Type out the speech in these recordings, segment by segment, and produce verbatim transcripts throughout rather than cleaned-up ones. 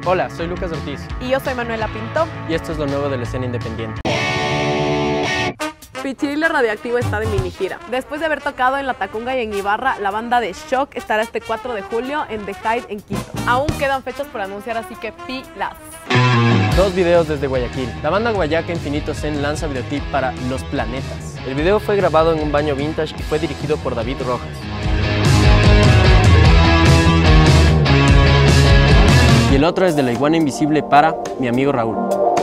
Hola, soy Lucas Ortiz. Y yo soy Manuela Pinto. Y esto es lo nuevo de la escena independiente. Pichirile Radioactivo está de mini gira. Después de haber tocado en La Tacunga y en Ibarra, la banda de Shock estará este cuatro de julio en The Hyde en Quito. Aún quedan fechas por anunciar, así que pilas. Dos videos desde Guayaquil. La banda Guayaca Infinito Zen lanza videoclip para Los Planetas. El video fue grabado en un baño vintage y fue dirigido por David Rojas. Y el otro es de La Iguana Invisible para Mi Amigo Raúl.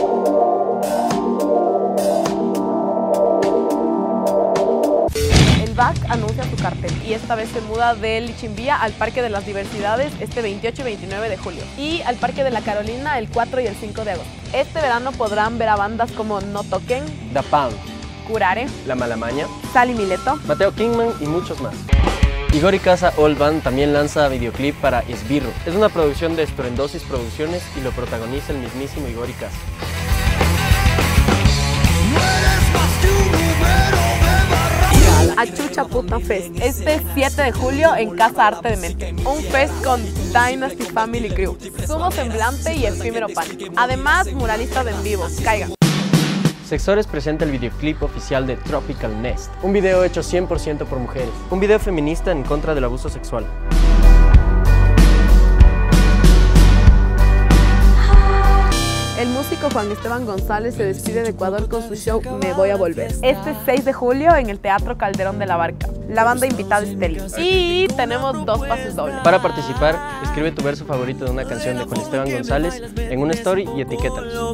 El B A C anuncia su cartel y esta vez se muda del Lichimbía al Parque de las Diversidades este veintiocho y veintinueve de julio y al Parque de la Carolina el cuatro y el cinco de agosto. Este verano podrán ver a bandas como No Toquen, Da Pound, Curare, La Malamaña, Sally Mileto, Mateo Kingman y muchos más. Igor y Casa Old Band también lanza videoclip para Esbirro. Es una producción de Estorendosis Producciones y lo protagoniza el mismísimo Igor y Casa. Achucha Puta Fest, este siete de julio en Casa Arte de Mente. Un fest con Dynasty Family Crew, Sumo Semblante y Efímero Pan. Además, muralistas en vivo, caigan. Sexores presenta el videoclip oficial de Tropical Nest, un video hecho cien por ciento por mujeres, un video feminista en contra del abuso sexual. El músico Juan Esteban González se despide de Ecuador con su show Me Voy a Volver. Este seis de julio en el Teatro Calderón de la Barca. La banda invitada es Teli. Y tenemos dos pases dobles. Para participar, escribe tu verso favorito de una canción de Juan Esteban González en una story y etiquétanos.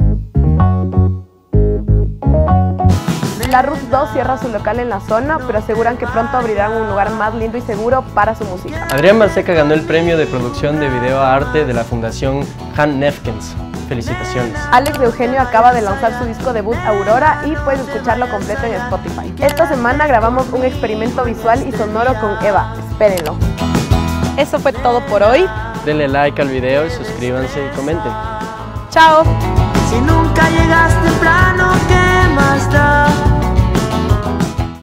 La Ruth dos cierra su local en la zona, pero aseguran que pronto abrirán un lugar más lindo y seguro para su música. Adrián Balseca ganó el premio de producción de video a arte de la Fundación Han Nefkens. Felicitaciones. Alex de Eugenio acaba de lanzar su disco debut Aurora y puedes escucharlo completo en Spotify. Esta semana grabamos un experimento visual y sonoro con Eva. Espérenlo. Eso fue todo por hoy. Denle like al video y suscríbanse y comenten. Chao. Si nunca llegas temprano, ¿qué más da?